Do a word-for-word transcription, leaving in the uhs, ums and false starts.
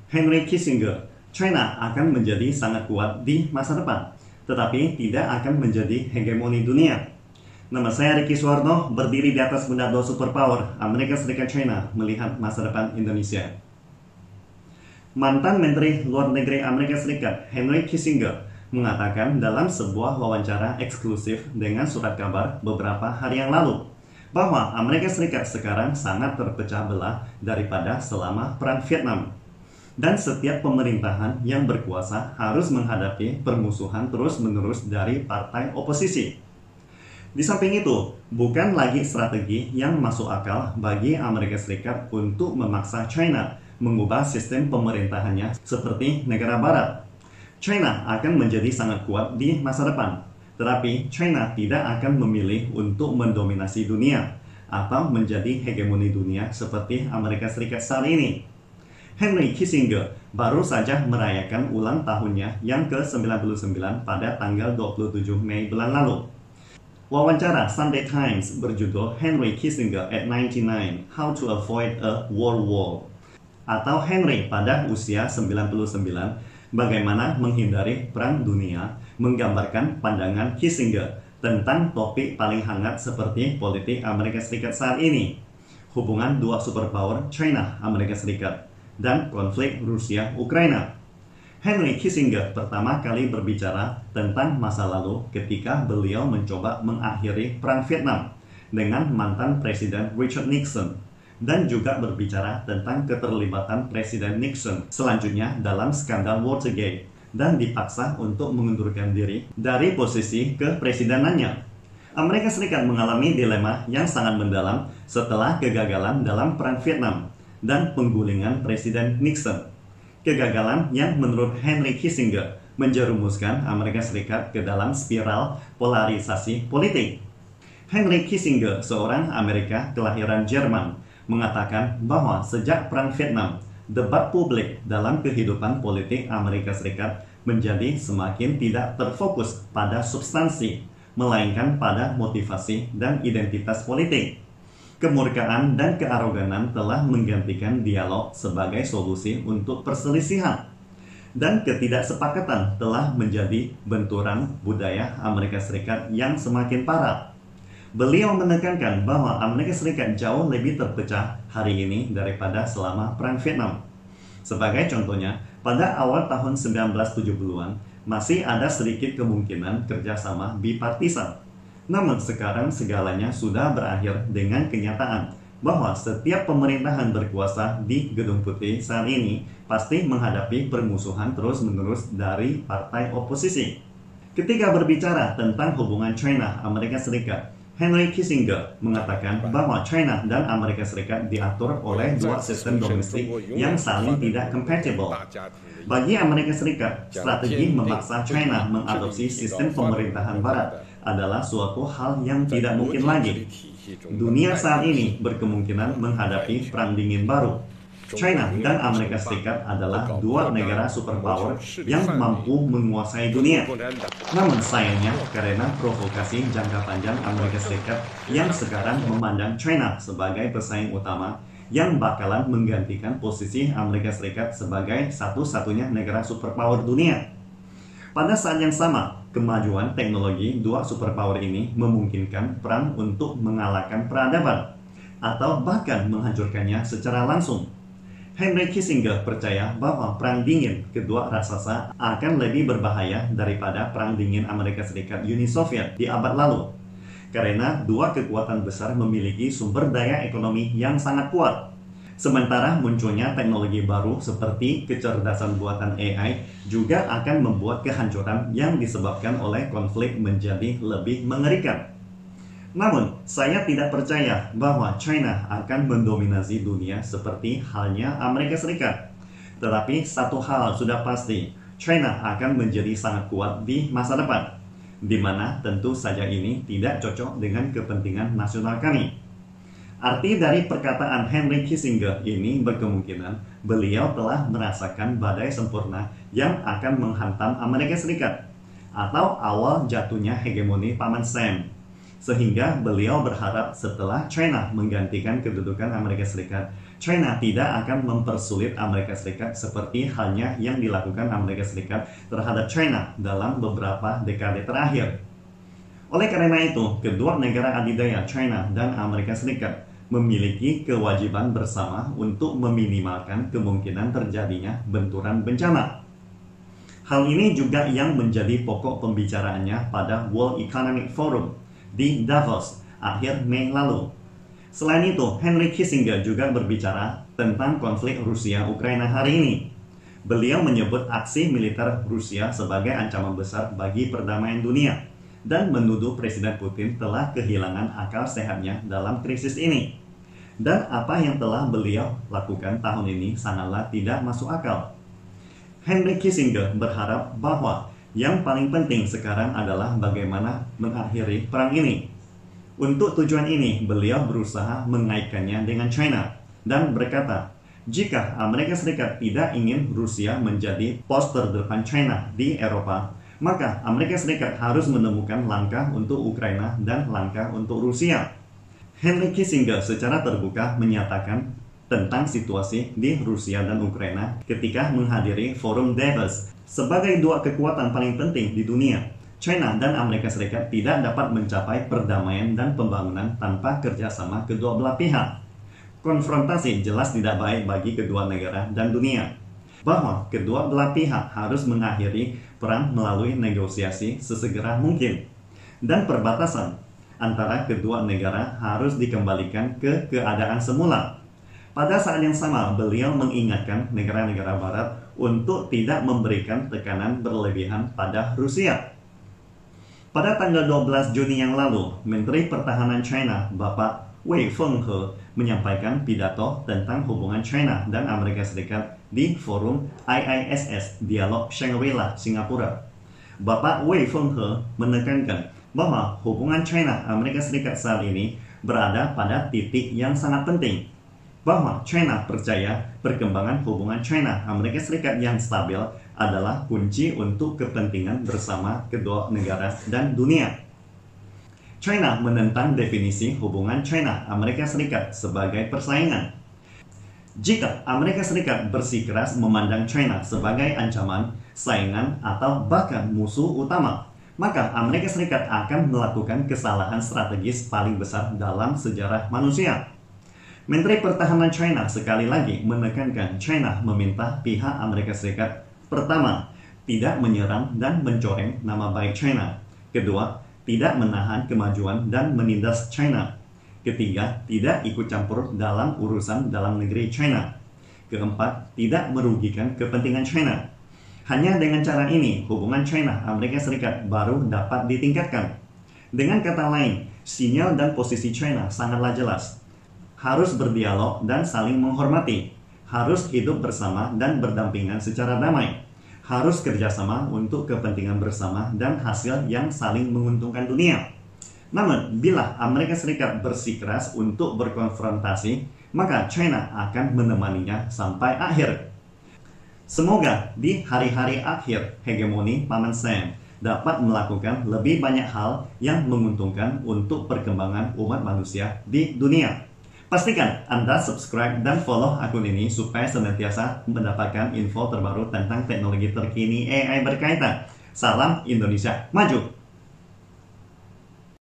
Henry Kissinger, China akan menjadi sangat kuat di masa depan, tetapi tidak akan menjadi hegemoni dunia. Nama saya Ricky Suwarno, berdiri di atas bunda dua superpower, Amerika Serikat China, melihat masa depan Indonesia. Mantan Menteri Luar Negeri Amerika Serikat, Henry Kissinger, mengatakan dalam sebuah wawancara eksklusif dengan surat kabar beberapa hari yang lalu, bahwa Amerika Serikat sekarang sangat terpecah belah daripada selama Perang Vietnam. Dan setiap pemerintahan yang berkuasa harus menghadapi permusuhan terus-menerus dari partai oposisi. Di samping itu, bukan lagi strategi yang masuk akal bagi Amerika Serikat untuk memaksa China mengubah sistem pemerintahannya seperti negara barat. China akan menjadi sangat kuat di masa depan, tetapi China tidak akan memilih untuk mendominasi dunia atau menjadi hegemoni dunia seperti Amerika Serikat saat ini. Henry Kissinger baru saja merayakan ulang tahunnya yang ke sembilan puluh sembilan pada tanggal dua puluh tujuh Mei bulan lalu. Wawancara Sunday Times berjudul Henry Kissinger at ninety-nine, How to Avoid a World War, atau Henry pada usia sembilan puluh sembilan, Bagaimana Menghindari Perang Dunia, menggambarkan pandangan Kissinger tentang topik paling hangat seperti politik Amerika Serikat saat ini, hubungan dua superpower China Amerika Serikat, dan konflik Rusia-Ukraina. Henry Kissinger pertama kali berbicara tentang masa lalu ketika beliau mencoba mengakhiri Perang Vietnam dengan mantan Presiden Richard Nixon, dan juga berbicara tentang keterlibatan Presiden Nixon selanjutnya dalam skandal Watergate dan dipaksa untuk mengundurkan diri dari posisi kepresidenannya. Amerika Serikat mengalami dilema yang sangat mendalam setelah kegagalan dalam Perang Vietnam dan penggulingan Presiden Nixon. Kegagalan yang menurut Henry Kissinger menjerumuskan Amerika Serikat ke dalam spiral polarisasi politik. Henry Kissinger, seorang Amerika kelahiran Jerman, mengatakan bahwa sejak Perang Vietnam, debat publik dalam kehidupan politik Amerika Serikat menjadi semakin tidak terfokus pada substansi, melainkan pada motivasi dan identitas politik. Kemurkaan dan kearoganan telah menggantikan dialog sebagai solusi untuk perselisihan, dan ketidaksepakatan telah menjadi benturan budaya Amerika Serikat yang semakin parah. Beliau menekankan bahwa Amerika Serikat jauh lebih terpecah hari ini daripada selama Perang Vietnam. Sebagai contohnya, pada awal tahun sembilan belas tujuh puluhan masih ada sedikit kemungkinan kerjasama bipartisan. Namun sekarang segalanya sudah berakhir dengan kenyataan bahwa setiap pemerintahan berkuasa di Gedung Putih saat ini pasti menghadapi permusuhan terus-menerus dari partai oposisi. Ketika berbicara tentang hubungan China Amerika Serikat, Henry Kissinger mengatakan bahwa China dan Amerika Serikat diatur oleh dua sistem domestik yang saling tidak kompatibel. Bagi Amerika Serikat, strategi memaksa China mengadopsi sistem pemerintahan Barat adalah suatu hal yang tidak mungkin lagi. Dunia saat ini berkemungkinan menghadapi perang dingin baru. China dan Amerika Serikat adalah dua negara superpower yang mampu menguasai dunia. Namun sayangnya, karena provokasi jangka panjang Amerika Serikat yang sekarang memandang China sebagai pesaing utama yang bakalan menggantikan posisi Amerika Serikat sebagai satu-satunya negara superpower dunia. Pada saat yang sama, kemajuan teknologi dua superpower ini memungkinkan perang untuk mengalahkan peradaban atau bahkan menghancurkannya secara langsung. Henry Kissinger percaya bahwa perang dingin kedua raksasa akan lebih berbahaya daripada perang dingin Amerika Serikat Uni Soviet di abad lalu, karena dua kekuatan besar memiliki sumber daya ekonomi yang sangat kuat. Sementara munculnya teknologi baru seperti kecerdasan buatan A I juga akan membuat kehancuran yang disebabkan oleh konflik menjadi lebih mengerikan. Namun, saya tidak percaya bahwa China akan mendominasi dunia seperti halnya Amerika Serikat. Tetapi satu hal sudah pasti, China akan menjadi sangat kuat di masa depan, di mana tentu saja ini tidak cocok dengan kepentingan nasional kami. Arti dari perkataan Henry Kissinger ini berkemungkinan beliau telah merasakan badai sempurna yang akan menghantam Amerika Serikat, atau awal jatuhnya hegemoni Paman Sam. Sehingga beliau berharap setelah China menggantikan kedudukan Amerika Serikat, China tidak akan mempersulit Amerika Serikat seperti halnya yang dilakukan Amerika Serikat terhadap China dalam beberapa dekade terakhir. Oleh karena itu, kedua negara adidaya China dan Amerika Serikat memiliki kewajiban bersama untuk meminimalkan kemungkinan terjadinya benturan bencana. Hal ini juga yang menjadi pokok pembicaraannya pada World Economic Forum di Davos akhir Mei lalu. Selain itu, Henry Kissinger juga berbicara tentang konflik Rusia-Ukraina hari ini. Beliau menyebut aksi militer Rusia sebagai ancaman besar bagi perdamaian dunia dan menuduh Presiden Putin telah kehilangan akal sehatnya dalam krisis ini. Dan apa yang telah beliau lakukan tahun ini sangatlah tidak masuk akal. Henry Kissinger berharap bahwa yang paling penting sekarang adalah bagaimana mengakhiri perang ini. Untuk tujuan ini, beliau berusaha mengaitkannya dengan China dan berkata, jika Amerika Serikat tidak ingin Rusia menjadi pos terdepan China di Eropa, maka Amerika Serikat harus menemukan langkah untuk Ukraina dan langkah untuk Rusia. Henry Kissinger secara terbuka menyatakan tentang situasi di Rusia dan Ukraina ketika menghadiri Forum Davos. Sebagai dua kekuatan paling penting di dunia, China dan Amerika Serikat tidak dapat mencapai perdamaian dan pembangunan tanpa kerjasama kedua belah pihak. Konfrontasi jelas tidak baik bagi kedua negara dan dunia. Bahwa kedua belah pihak harus mengakhiri perang melalui negosiasi sesegera mungkin. Dan perbatasan antara kedua negara harus dikembalikan ke keadaan semula. Pada saat yang sama, beliau mengingatkan negara-negara Barat untuk tidak memberikan tekanan berlebihan pada Rusia. Pada tanggal dua belas Juni yang lalu, Menteri Pertahanan China, Bapak Wei Fenghe, menyampaikan pidato tentang hubungan China dan Amerika Serikat di Forum I I S S, Dialog Shangri-La, Singapura. Bapak Wei Fenghe menekankan bahwa hubungan China-Amerika Serikat saat ini berada pada titik yang sangat penting. Bahwa China percaya perkembangan hubungan China-Amerika Serikat yang stabil adalah kunci untuk kepentingan bersama kedua negara dan dunia. China menentang definisi hubungan China-Amerika Serikat sebagai persaingan. Jika Amerika Serikat bersikeras memandang China sebagai ancaman, saingan, atau bahkan musuh utama, maka Amerika Serikat akan melakukan kesalahan strategis paling besar dalam sejarah manusia. Menteri Pertahanan China sekali lagi menekankan China meminta pihak Amerika Serikat, pertama, tidak menyerang dan mencoreng nama baik China. Kedua, tidak menahan kemajuan dan menindas China. Ketiga, tidak ikut campur dalam urusan dalam negeri China. Keempat, tidak merugikan kepentingan China. Hanya dengan cara ini, hubungan China-Amerika Serikat baru dapat ditingkatkan. Dengan kata lain, sinyal dan posisi China sangatlah jelas. Harus berdialog dan saling menghormati, harus hidup bersama dan berdampingan secara damai, harus kerjasama untuk kepentingan bersama dan hasil yang saling menguntungkan dunia. Namun, bila Amerika Serikat bersikeras untuk berkonfrontasi, maka China akan menemaninya sampai akhir. Semoga di hari-hari akhir hegemoni Paman Sam dapat melakukan lebih banyak hal yang menguntungkan untuk perkembangan umat manusia di dunia. Pastikan Anda subscribe dan follow akun ini supaya senantiasa mendapatkan info terbaru tentang teknologi terkini A I berkaitan. Salam Indonesia Maju!